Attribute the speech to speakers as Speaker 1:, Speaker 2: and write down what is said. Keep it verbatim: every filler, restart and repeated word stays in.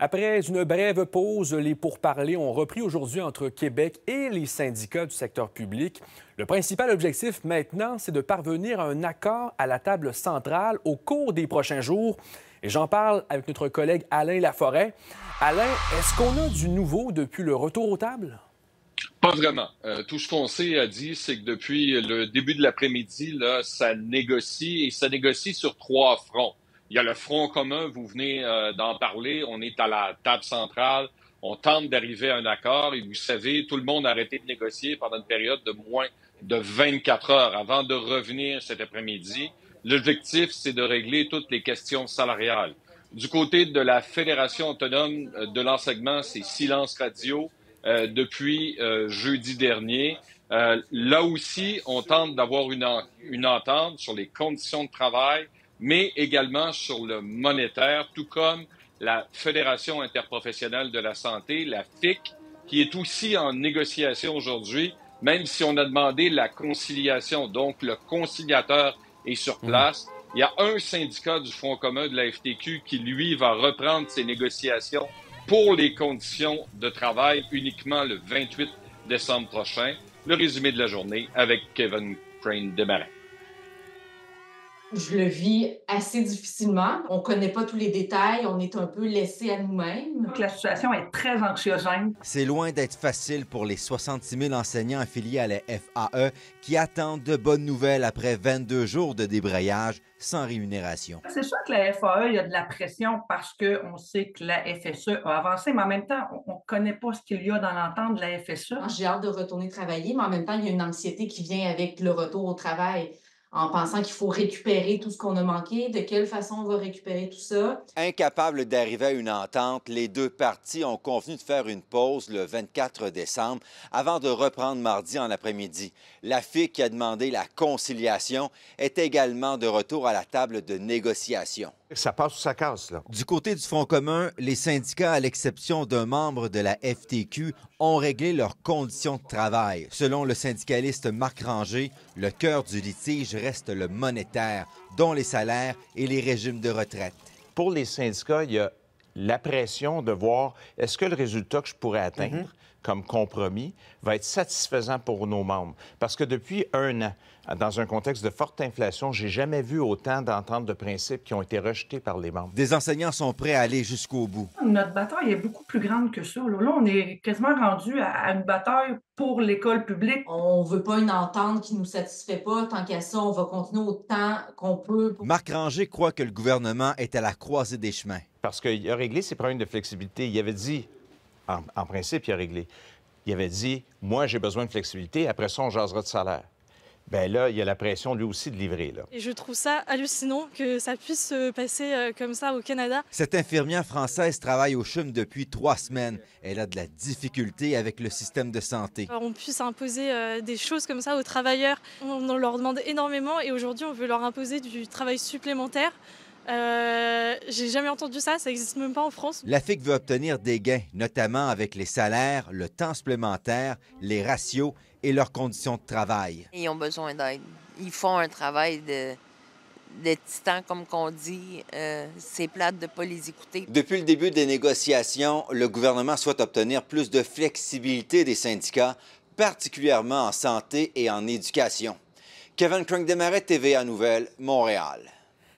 Speaker 1: Après une brève pause, les pourparlers ont repris aujourd'hui entre Québec et les syndicats du secteur public. Le principal objectif maintenant, c'est de parvenir à un accord à la table centrale au cours des prochains jours. Et j'en parle avec notre collègue Alain Laforêt. Alain, est-ce qu'on a du nouveau depuis le retour aux tables?
Speaker 2: Pas vraiment. Euh, tout ce qu'on sait a dit, c'est que depuis le début de l'après-midi, là, ça négocie et ça négocie sur trois fronts. Il y a le front commun, vous venez euh, d'en parler, on est à la table centrale, on tente d'arriver à un accord et vous savez, tout le monde a arrêté de négocier pendant une période de moins de vingt-quatre heures avant de revenir cet après-midi. L'objectif, c'est de régler toutes les questions salariales. Du côté de la Fédération autonome de l'enseignement, c'est silence radio euh, depuis euh, jeudi dernier. Euh, là aussi, on tente d'avoir une, en- une entente sur les conditions de travail, mais également sur le monétaire, tout comme la Fédération interprofessionnelle de la santé, la F I C, qui est aussi en négociation aujourd'hui, même si on a demandé la conciliation. Donc, le conciliateur est sur place. Il y a un syndicat du Front commun de la F T Q qui, lui, va reprendre ses négociations pour les conditions de travail uniquement le vingt-huit décembre prochain. Le résumé de la journée avec Kevin Crane-Desmarais.
Speaker 3: Je le vis assez difficilement. On ne connaît pas tous les détails, on est un peu laissé à nous-mêmes.
Speaker 4: La situation est très anxiogène.
Speaker 5: C'est loin d'être facile pour les soixante-six mille enseignants affiliés à la F A E qui attendent de bonnes nouvelles après vingt-deux jours de débrayage sans rémunération.
Speaker 4: C'est sûr que la F A E, il y a de la pression parce qu'on sait que la F S E a avancé, mais en même temps, on ne connaît pas ce qu'il y a dans l'entente de la F S E.
Speaker 3: J'ai hâte de retourner travailler, mais en même temps, il y a une anxiété qui vient avec le retour au travail, en pensant qu'il faut récupérer tout ce qu'on a manqué. De quelle façon on va récupérer tout ça?
Speaker 5: Incapables d'arriver à une entente, les deux parties ont convenu de faire une pause le vingt-quatre décembre avant de reprendre mardi en après-midi. La F I C qui a demandé la conciliation est également de retour à la table de négociation.
Speaker 6: Ça passe ou ça casse, là.
Speaker 5: Du côté du Front commun, les syndicats, à l'exception d'un membre de la F T Q, ont réglé leurs conditions de travail. Selon le syndicaliste Marc Ranger, le cœur du litige reste le monétaire, dont les salaires et les régimes de retraite.
Speaker 6: Pour les syndicats, il y a la pression de voir est-ce que le résultat que je pourrais atteindre mm-hmm. comme compromis va être satisfaisant pour nos membres. Parce que depuis un an, dans un contexte de forte inflation, j'ai jamais vu autant d'ententes de principe qui ont été rejetées par les membres.
Speaker 5: Des enseignants sont prêts à aller jusqu'au bout.
Speaker 4: Notre bataille est beaucoup plus grande que ça. Là, Là, on est quasiment rendu à une bataille pour l'école publique.
Speaker 3: On ne veut pas une entente qui ne nous satisfait pas. Tant qu'à ça, on va continuer autant qu'on peut.
Speaker 5: Marc Ranger croit que le gouvernement est à la croisée des chemins.
Speaker 6: Parce qu'il a réglé ses problèmes de flexibilité. Il avait dit, en, en principe, il a réglé. Il avait dit, moi, j'ai besoin de flexibilité. Après ça, on jasera de salaire. Bien là, il y a la pression, lui aussi, de livrer. Là.
Speaker 7: Et je trouve ça hallucinant que ça puisse se passer euh, comme ça au Canada.
Speaker 5: Cette infirmière française travaille au C H U M depuis trois semaines. Elle a de la difficulté avec le système de santé.
Speaker 7: Alors, on puisse imposer euh, des choses comme ça aux travailleurs. On, on leur demande énormément et aujourd'hui, on veut leur imposer du travail supplémentaire. Euh, j'ai jamais entendu ça, ça n'existe même pas en France.
Speaker 5: La F I C veut obtenir des gains, notamment avec les salaires, le temps supplémentaire, les ratios et leurs conditions de travail.
Speaker 8: Ils ont besoin d'aide. Ils font un travail de, de titan, comme qu'on dit. Euh, c'est plate de ne pas les écouter.
Speaker 5: Depuis le début des négociations, le gouvernement souhaite obtenir plus de flexibilité des syndicats, particulièrement en santé et en éducation. Kevin Crane-Desmarais, T V A Nouvelles, Montréal.